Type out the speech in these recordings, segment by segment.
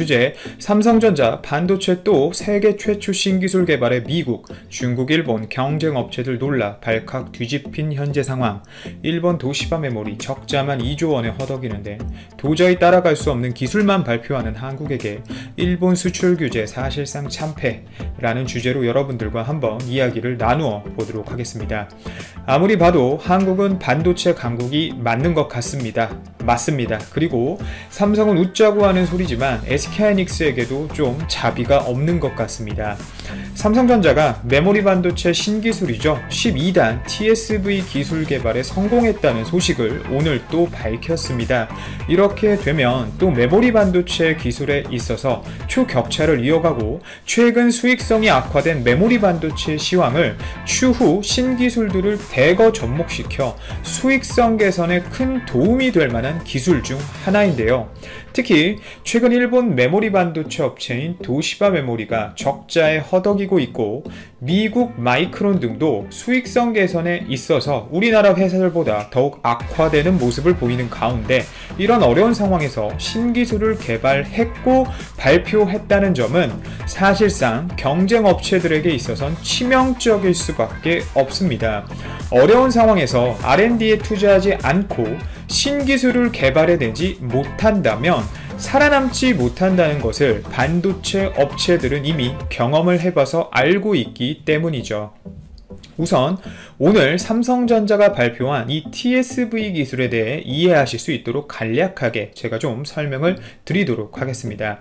주제, 삼성전자 반도체 또 세계 최초 신기술 개발에 미국, 중국, 일본 경쟁업체들 놀라 발칵 뒤집힌 현재 상황. 일본 도시바 메모리 적자만 2조 원에 허덕이는데 도저히 따라갈 수 없는 기술만 발표하는 한국에게 일본 수출 규제 사실상 참패라는 주제로 여러분들과 한번 이야기를 나누어 보도록 하겠습니다. 아무리 봐도 한국은 반도체 강국이 맞는 것 같습니다. 맞습니다. 그리고 삼성은 웃자고 하는 소리지만 SK하이닉스에게도 좀 자비가 없는 것 같습니다. 삼성전자가 메모리 반도체 신기술이죠. 12단 TSV 기술 개발에 성공했다는 소식을 오늘 또 밝혔습니다. 이렇게 되면 또 메모리 반도체 기술에 있어서 초격차를 이어가고 최근 수익성이 악화된 메모리 반도체 시황을 추후 신기술들을 대거 접목시켜 수익성 개선에 큰 도움이 될 만한 기술 중 하나인데요. 특히 최근 일본 메모리 반도체 업체인 도시바 메모리가 적자에 허덕이고 있고 미국 마이크론 등도 수익성 개선에 있어서 우리나라 회사들보다 더욱 악화되는 모습을 보이는 가운데 이런 어려운 상황에서 신기술을 개발했고 발표했다는 점은 사실상 경쟁 업체들에게 있어선 치명적일 수밖에 없습니다. 어려운 상황에서 R&D에 투자하지 않고 신기술을 개발해내지 못한다면 살아남지 못한다는 것을 반도체 업체들은 이미 경험을 해봐서 알고 있기 때문이죠. 우선 오늘 삼성전자가 발표한 이 TSV 기술에 대해 이해하실 수 있도록 간략하게 제가 좀 설명을 드리도록 하겠습니다.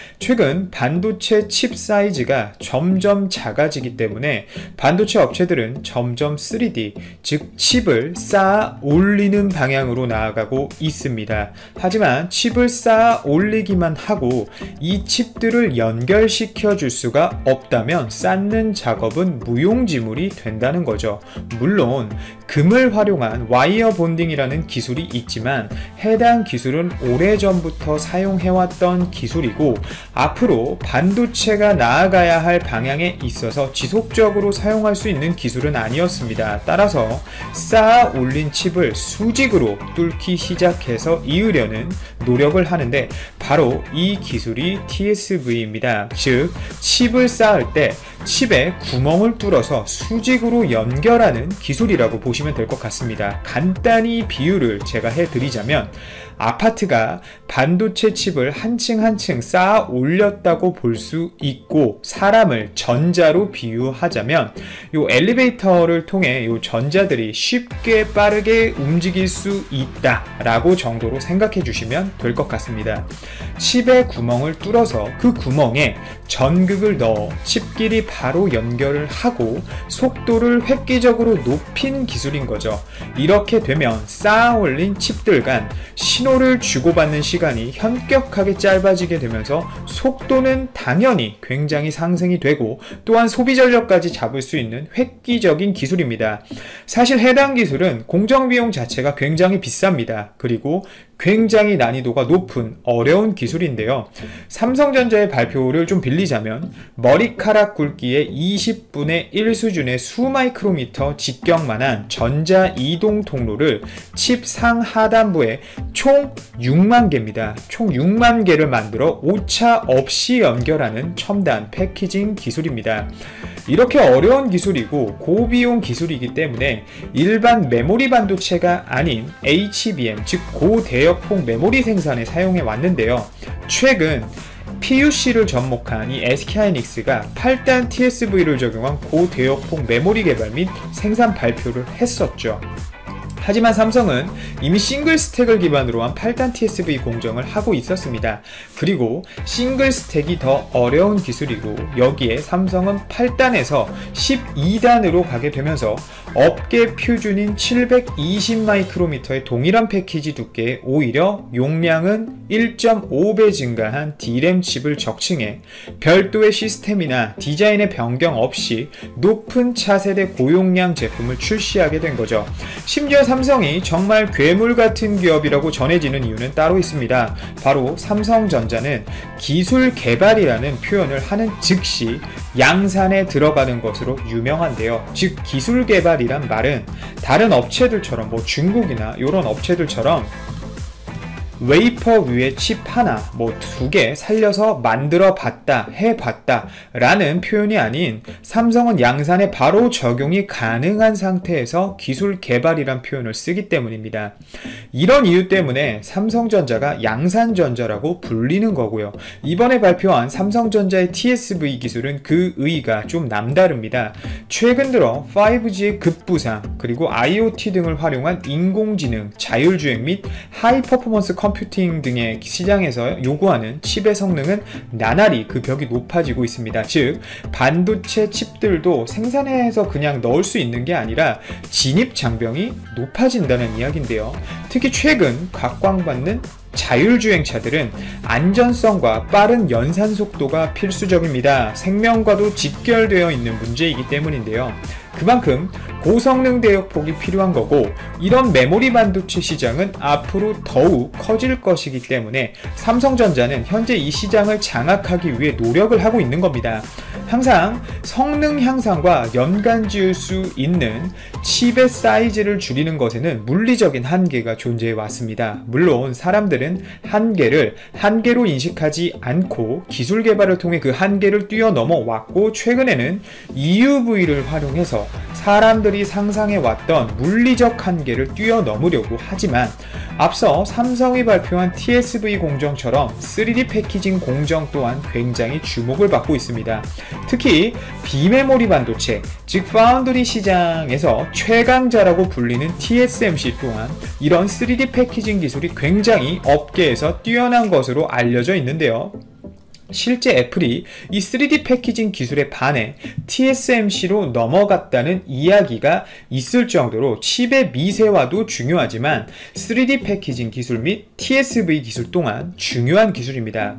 최근 반도체 칩 사이즈가 점점 작아지기 때문에 반도체 업체들은 점점 3D, 즉 칩을 쌓아 올리는 방향으로 나아가고 있습니다. 하지만 칩을 쌓아 올리기만 하고 이 칩들을 연결시켜 줄 수가 없다면 쌓는 작업은 무용지물이 된다는 거죠. 물론 금을 활용한 와이어 본딩이라는 기술이 있지만 해당 기술은 오래전부터 사용해왔던 기술이고 앞으로 반도체가 나아가야 할 방향에 있어서 지속적으로 사용할 수 있는 기술은 아니었습니다. 따라서 쌓아 올린 칩을 수직으로 뚫기 시작해서 이으려는 노력을 하는데 바로 이 기술이 TSV입니다. 즉 칩을 쌓을 때 칩에 구멍을 뚫어서 수직으로 연결하는 기술이라고 보시면 될 것 같습니다. 간단히 비유를 제가 해드리자면 아파트가 반도체 칩을 한 층 한 층 쌓아 올렸다고 볼 수 있고 사람을 전자로 비유하자면 요 엘리베이터를 통해 요 전자들이 쉽게 빠르게 움직일 수 있다 라고 정도로 생각해 주시면 될 것 같습니다. 칩에 구멍을 뚫어서 그 구멍에 전극을 넣어 칩끼리 바로 연결을 하고 속도를 획기적으로 높인 기술인 거죠. 이렇게 되면 쌓아 올린 칩들 간 신호를 주고받는 시간이 현격하게 짧아지게 되면서 속도는 당연히 굉장히 상승이 되고 또한 소비 전력까지 잡을 수 있는 획기적인 기술입니다. 사실 해당 기술은 공정비용 자체가 굉장히 비쌉니다. 그리고 굉장히 난이도가 높은 어려운 기술인데요. 삼성전자의 발표를 좀 빌리자면 머리카락 굵기의 20분의 1 수준의 수마이크로미터 직경만한 전자 이동 통로를 칩 상하단부에 총 6만 개입니다. 총 6만 개를 만들어 오차 없이 연결하는 첨단 패키징 기술입니다. 이렇게 어려운 기술이고 고비용 기술이기 때문에 일반 메모리 반도체가 아닌 HBM, 즉 고대역폭 메모리 생산에 사용해 왔는데요. 최근 PUC를 접목한 이 SK하이닉스가 8단 TSV를 적용한 고대역폭 메모리 개발 및 생산 발표를 했었죠. 하지만 삼성은 이미 싱글 스택을 기반으로 한 8단 TSV 공정을 하고 있었습니다. 그리고 싱글 스택이 더 어려운 기술이고 여기에 삼성은 8단에서 12단으로 가게 되면서 업계 표준인 720마이크로미터의 동일한 패키지 두께에 오히려 용량은 1.5배 증가한 D램 칩을 적층해 별도의 시스템이나 디자인의 변경 없이 높은 차세대 고용량 제품을 출시하게 된 거죠. 심지어 삼성이 정말 괴물 같은 기업이라고 전해지는 이유는 따로 있습니다. 바로 삼성전자는 기술 개발이라는 표현을 하는 즉시 양산에 들어가는 것으로 유명한데요. 즉 기술 개발이란 말은 다른 업체들처럼 중국이나 이런 업체들처럼 웨이퍼 위에 칩 하나, 뭐 2개 살려서 만들어 봤다, 해봤다 라는 표현이 아닌 삼성은 양산에 바로 적용이 가능한 상태에서 기술 개발이란 표현을 쓰기 때문입니다. 이런 이유 때문에 삼성전자가 양산전자라고 불리는 거고요. 이번에 발표한 삼성전자의 TSV 기술은 그 의의가 좀 남다릅니다. 최근 들어 5G의 급부상, 그리고 IoT 등을 활용한 인공지능, 자율주행 및 하이 퍼포먼스 컴퓨팅 등의 시장에서 요구하는 칩의 성능은 나날이 그 벽이 높아지고 있습니다. 즉, 반도체 칩들도 생산해서 그냥 넣을 수 있는 게 아니라 진입 장벽이 높아진다는 이야기인데요. 특히 최근 각광받는 자율주행차들은 안전성과 빠른 연산 속도가 필수적입니다. 생명과도 직결되어 있는 문제이기 때문인데요. 그만큼 고성능 대역폭이 필요한 거고, 이런 메모리 반도체 시장은 앞으로 더욱 커질 것이기 때문에 삼성전자는 현재 이 시장을 장악하기 위해 노력을 하고 있는 겁니다. 항상 성능 향상과 연관 지을 수 있는 칩의 사이즈를 줄이는 것에는 물리적인 한계가 존재해 왔습니다. 물론 사람들은 한계를 한계로 인식하지 않고 기술 개발을 통해 그 한계를 뛰어넘어 왔고, 최근에는 EUV를 활용해서 사람들이 상상해왔던 물리적 한계를 뛰어넘으려고 하지만, 앞서 삼성이 발표한 TSV 공정처럼 3D 패키징 공정 또한 굉장히 주목을 받고 있습니다. 특히 비메모리 반도체, 즉 파운드리 시장에서 최강자라고 불리는 TSMC 또한 이런 3D 패키징 기술이 굉장히 업계에서 뛰어난 것으로 알려져 있는데요. 실제 애플이 이 3D 패키징 기술에 반해 TSMC로 넘어갔다는 이야기가 있을 정도로 칩의 미세화도 중요하지만 3D 패키징 기술 및 TSV 기술 또한 중요한 기술입니다.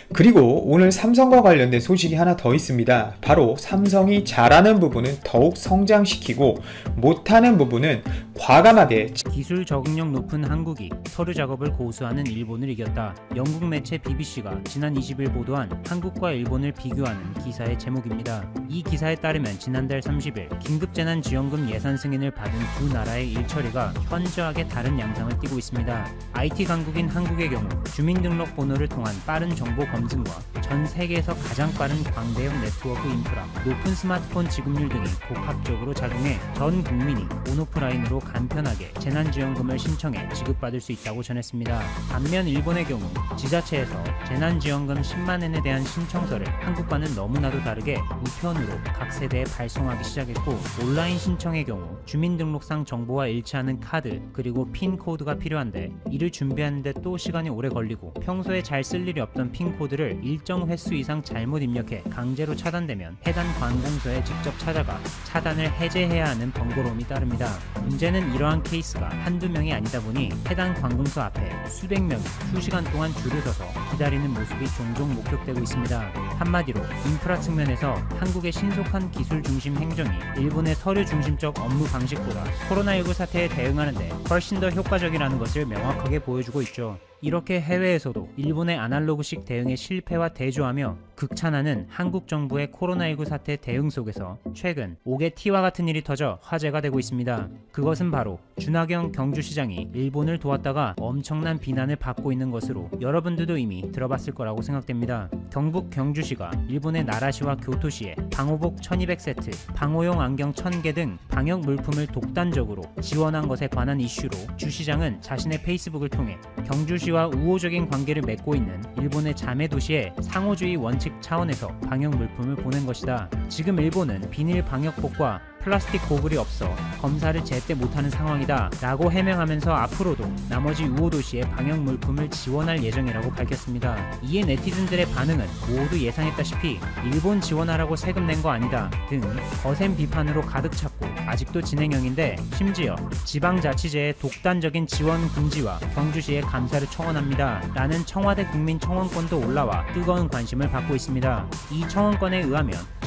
그리고 오늘 삼성과 관련된 소식이 하나 더 있습니다. 바로 삼성이 잘하는 부분은 더욱 성장시키고 못하는 부분은 과감하게 기술 적응력 높은 한국이 서류 작업을 고수하는 일본을 이겼다. 영국 매체 BBC가 지난 20일 보도한 한국과 일본을 비교하는 기사의 제목입니다. 이 기사에 따르면 지난달 30일 긴급재난지원금 예산 승인을 받은 두 나라의 일처리가 현저하게 다른 양상을 띠고 있습니다. IT 강국인 한국의 경우 주민등록번호를 통한 빠른 정보 검증과 전 세계에서 가장 빠른 광대역 네트워크 인프라, 높은 스마트폰 지급률 등이 복합적으로 작용해 전 국민이 온오프라인으로 간편하게 재난지원금을 신청해 지급받을 수 있다고 전했습니다. 반면 일본의 경우 지자체에서 재난지원금 10만엔에 대한 신청서를 한국과는 너무나도 다르게 우편으로 각 세대에 발송하기 시작했고, 온라인 신청의 경우 주민등록상 정보와 일치하는 카드 그리고 핀 코드가 필요한데 이를 준비하는데 또 시간이 오래 걸리고, 평소에 잘 쓸 일이 없던 핀 코드를 일정 횟수 이상 잘못 입력해 강제로 차단되면 해당 관공서에 직접 찾아가 차단을 해제해야 하는 번거로움이 따릅니다. 문제는 이러한 케이스가 한두 명이 아니다 보니 해당 관공서 앞에 수백 명이 수시간 동안 줄을 서서 기다리는 모습이 종종 목격되고 있습니다. 한마디로 인프라 측면에서 한국의 신속한 기술 중심 행정이 일본의 서류 중심적 업무 방식보다 코로나19 사태에 대응하는 데 훨씬 더 효과적이라는 것을 명확하게 보여주고 있죠. 이렇게 해외에서도 일본의 아날로그식 대응에 실패와 대조하며 극찬하는 한국 정부의 코로나19 사태 대응 속에서 최근 옥의 티와 같은 일이 터져 화제가 되고 있습니다. 그것은 바로 준하경 경주시장이 일본을 도왔다가 엄청난 비난을 받고 있는 것으로 여러분들도 이미 들어봤을 거라고 생각됩니다. 경북 경주시가 일본의 나라시와 교토시에 방호복 1200세트, 방호용 안경 1000개 등 방역 물품을 독단적으로 지원한 것에 관한 이슈로 주 시장은 자신의 페이스북을 통해 경주시와 우호적인 관계를 맺고 있는 일본의 자매 도시에 상호주의 원칙 차원에서 방역 물품을 보낸 것이다. 지금 일본은 비닐 방역복과 플라스틱 고글이 없어 검사를 제때 못하는 상황이다 라고 해명하면서 앞으로도 나머지 우호도시에 방역 물품을 지원할 예정이라고 밝혔습니다. 이에 네티즌들의 반응은 모두 예상했다시피 일본 지원하라고 세금 낸 거 아니다 등 거센 비판으로 가득 찼고, 아직도 진행형인데 심지어 지방자치제의 독단적인 지원 금지와 경주시의 감사를 청원합니다 라는 청와대 국민청원권도 올라와 뜨거운 관심을 받고 있습니다. 이 청원권에 의하면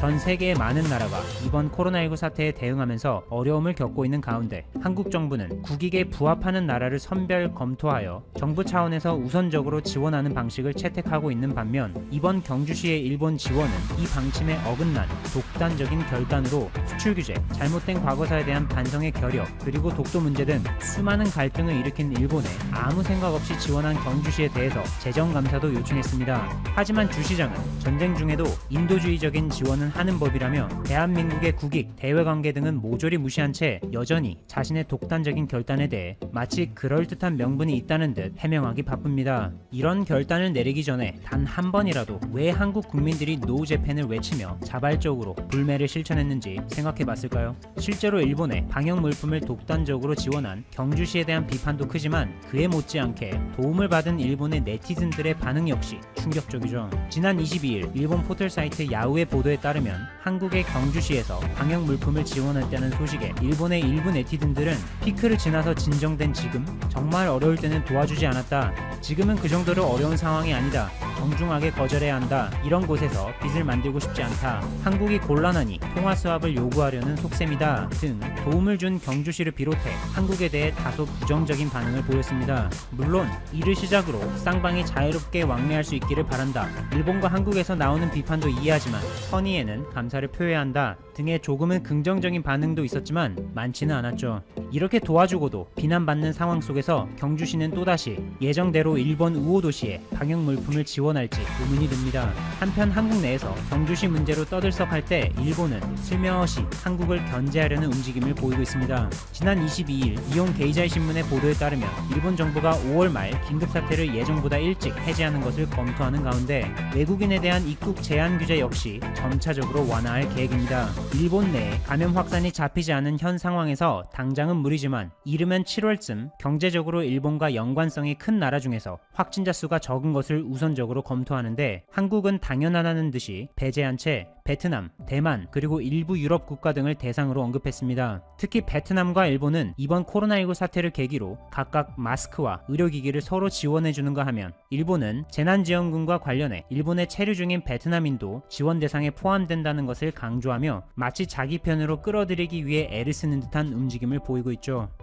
전 세계의 많은 나라가 이번 코로나19 사태에 대응하면서 어려움을 겪고 있는 가운데 한국 정부는 국익에 부합하는 나라를 선별 검토하여 정부 차원에서 우선적으로 지원하는 방식을 채택하고 있는 반면 이번 경주시의 일본 지원은 이 방침에 어긋난 독단적인 결단으로 수출 규제, 잘못된 과거사에 대한 반성의 결여, 그리고 독도 문제 등 수많은 갈등을 일으킨 일본에 아무 생각 없이 지원한 경주시에 대해서 재정 감사도 요청했습니다. 하지만 주 시장은 전쟁 중에도 인도주의적인 지원은 하는 법이라며 대한민국의 국익, 대외관계 등은 모조리 무시한 채 여전히 자신의 독단적인 결단에 대해 마치 그럴듯한 명분이 있다는 듯 해명하기 바쁩니다. 이런 결단을 내리기 전에 단 한 번이라도 왜 한국 국민들이 노 재팬을 외치며 자발적으로 불매를 실천했는지 생각해 봤을까요? 실제로 일본의 방역 물품을 독단적으로 지원한 경주시에 대한 비판도 크지만 그에 못지않게 도움을 받은 일본의 네티즌들의 반응 역시 충격적이죠. 지난 22일 일본 포털 사이트 야후의 보도에 따르면 한국의 경주시에서 방역 물품을 지원했다는 소식에 일본의 일부 네티즌들은 피크를 지나서 진정된 지금 정말 어려울 때는 도와주지 않았다. 지금은 그 정도로 어려운 상황이 아니다. 정중하게 거절해야 한다. 이런 곳에서 빚을 만들고 싶지 않다. 한국이 곤란하니 통화 수합을 요구하려는 속셈이다. 등 도움을 준 경주시를 비롯해 한국에 대해 다소 부정적인 반응을 보였습니다. 물론 이를 시작으로 쌍방이 자유롭게 왕래할 수 있기를 바란다. 일본과 한국에서 나오는 비판도 이해하지만 선의에는 감사를 표해야 한다. 등의 조금은 긍정적인 반응도 있었지만 많지는 않았죠. 이렇게 도와주고도 비난받는 상황 속에서 경주시는 또다시 예정대로 일본 우호 도시에 방역 물품을 지원할지 의문이 듭니다. 한편 한국 내에서 경주시 문제로 떠들썩할 때 일본은 슬며시 한국을 견제하려는 움직임을 보이고 있습니다. 지난 22일 이온 게이자이 신문의 보도에 따르면 일본 정부가 5월 말 긴급사태를 예정보다 일찍 해제하는 것을 검토하는 가운데 외국인에 대한 입국 제한 규제 역시 점차적으로 완화할 계획입니다. 일본 내에 감염 확산이 잡히지 않은 현 상황에서 당장은 무리지만 이르면 7월쯤 경제적으로 일본과 연관성이 큰 나라 중에서 확진자 수가 적은 것을 우선적으로 검토하는데 한국은 당연하다는 듯이 배제한 채 베트남, 대만, 그리고 일부 유럽 국가 등을 대상으로 언급했습니다. 특히 베트남과 일본은 이번 코로나19 사태를 계기로 각각 마스크와 의료기기를 서로 지원해주는가 하면 일본은 재난지원금과 관련해 일본에 체류 중인 베트남인도 지원 대상에 포함된다는 것을 강조하며 마치 자기 편으로 끌어들이기 위해 애를 쓰는 듯한 움직임을 보이고 있죠.